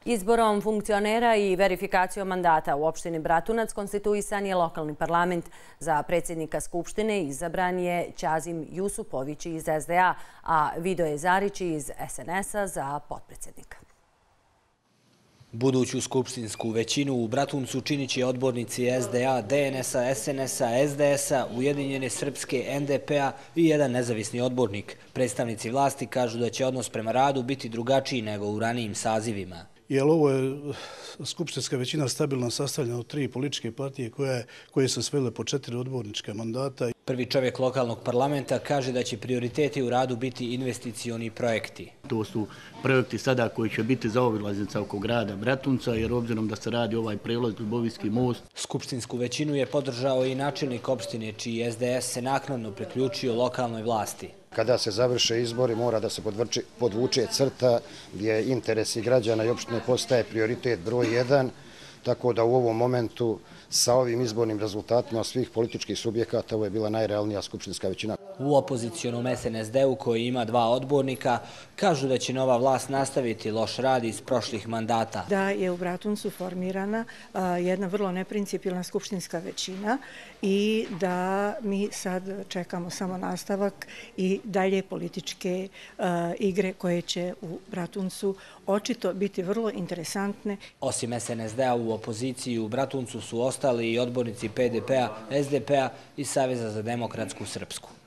Izborom funkcionera i verifikacijom mandata u opštini Bratunac konstituisan je lokalni parlament. Za predsjednika Skupštine izabran je Ćazim Jusupović iz SDA, a Vidoje Zarić iz SNS-a za potpredsjednika. Buduću skupštinsku većinu u Bratuncu činit će odbornici SDA, DNS-a, SNS-a, SDS-a, Ujedinjene Srpske, NDP-a i jedan nezavisni odbornik. Predstavnici vlasti kažu da će odnos prema radu biti drugačiji nego u ranijim sazivima. Jer ovo je skupštinska većina stabilno sastavljena od 3 političke partije koje su svele po 4 odbornička mandata. Prvi čovjek lokalnog parlamenta kaže da će prioriteti u radu biti investicioni projekti. To su projekti sada koji će biti zaobilaznica oko grada Bratunca, jer obzirom da se radi ovaj prelaz Ljubovijski most. Skupštinsku većinu je podržao i načelnik opštine, čiji SDS se naknadno priključio lokalnoj vlasti. Kada se završe izbori, mora da se podvuče crta gdje interesi građana i opštine postaje prioritet broj 1, tako da u ovom momentu sa ovim izbornim rezultatima svih političkih subjekata ovo je bila najrealnija skupštinska većina. U opozicionom SNSD-u, koji ima 2 odbornika, kažu da će nova vlast nastaviti loš rad iz prošlih mandata. Da je u Bratuncu formirana jedna vrlo neprincipijelna skupštinska većina i da mi sad čekamo samo nastavak i dalje političke igre koje će u Bratuncu očito biti vrlo interesantne. Osim SNSD-a u opoziciji u Bratuncu su ostali i odbornici PDP-a, SDP-a i Saveza za demokratsku Srpsku.